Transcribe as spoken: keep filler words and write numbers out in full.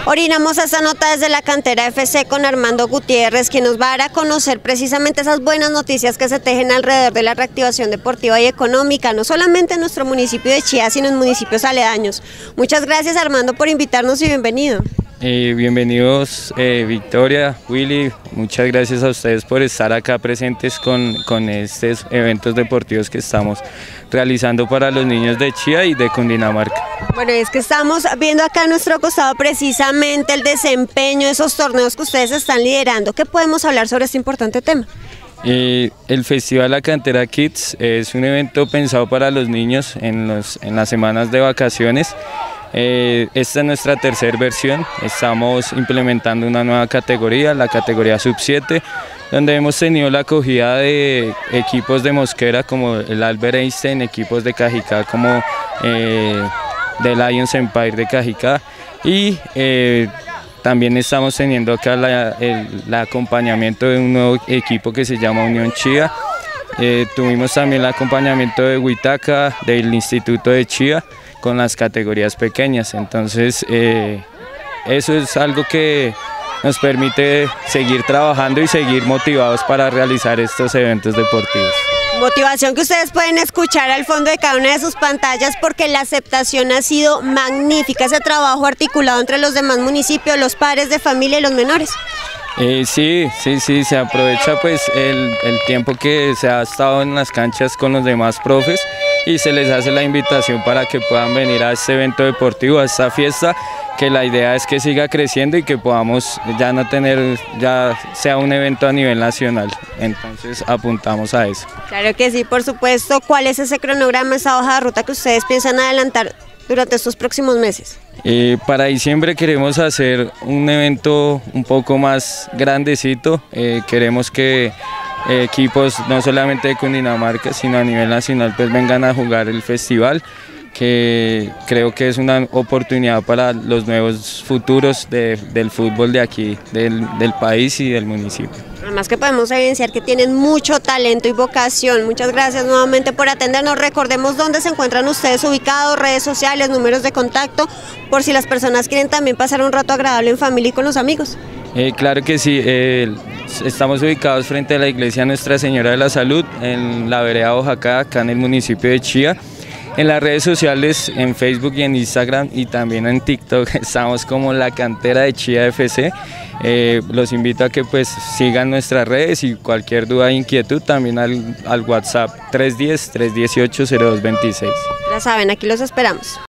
Orinamos esta nota desde la cantera F C con Armando Gutiérrez, quien nos va a dar a conocer precisamente esas buenas noticias que se tejen alrededor de la reactivación deportiva y económica, no solamente en nuestro municipio de Chía, sino en municipios aledaños. Muchas gracias, Armando, por invitarnos y bienvenido. Eh, bienvenidos eh, Victoria, Willy, muchas gracias a ustedes por estar acá presentes con, con estos eventos deportivos que estamos realizando para los niños de Chía y de Cundinamarca. Bueno, es que estamos viendo acá a nuestro costado precisamente el desempeño de esos torneos que ustedes están liderando. ¿Qué podemos hablar sobre este importante tema? Eh, el Festival La Cantera Kids es un evento pensado para los niños en, los, en las semanas de vacaciones. Eh, esta es nuestra tercera versión, estamos implementando una nueva categoría, la categoría sub siete, donde hemos tenido la acogida de equipos de Mosquera como el Albert Einstein, equipos de Cajicá como eh, The Lions Empire de Cajicá, y eh, también estamos teniendo acá la, el, el acompañamiento de un nuevo equipo que se llama Unión Chía. Eh, tuvimos también el acompañamiento de Huitaca, del Instituto de Chía, con las categorías pequeñas. Entonces eh, eso es algo que nos permite seguir trabajando y seguir motivados para realizar estos eventos deportivos. Motivación que ustedes pueden escuchar al fondo de cada una de sus pantallas, porque la aceptación ha sido magnífica, ese trabajo articulado entre los demás municipios, los padres de familia y los menores. Eh, sí, sí, sí, se aprovecha pues el, el tiempo que se ha estado en las canchas con los demás profes y se les hace la invitación para que puedan venir a este evento deportivo, a esta fiesta, que la idea es que siga creciendo y que podamos ya no tener, ya sea un evento a nivel nacional, entonces apuntamos a eso. Claro que sí, por supuesto. ¿Cuál es ese cronograma, esa hoja de ruta que ustedes piensan adelantar durante estos próximos meses? Eh, para diciembre queremos hacer un evento un poco más grandecito, eh, queremos que eh, equipos no solamente de Cundinamarca sino a nivel nacional pues vengan a jugar el festival, que creo que es una oportunidad para los nuevos futuros de, del fútbol de aquí, del, del país y del municipio. Además que podemos evidenciar que tienen mucho talento y vocación. Muchas gracias nuevamente por atendernos. Recordemos dónde se encuentran ustedes ubicados, redes sociales, números de contacto, por si las personas quieren también pasar un rato agradable en familia y con los amigos. Eh, claro que sí, eh, estamos ubicados frente a la iglesia Nuestra Señora de la Salud, en la vereda Oaxaca, acá en el municipio de Chía. En las redes sociales, en Facebook y en Instagram y también en TikTok estamos como La Cantera de Chía F C. Eh, los invito a que pues sigan nuestras redes y cualquier duda e inquietud también al, al WhatsApp tres uno cero, tres uno ocho, cero dos dos seis. Ya saben, aquí los esperamos.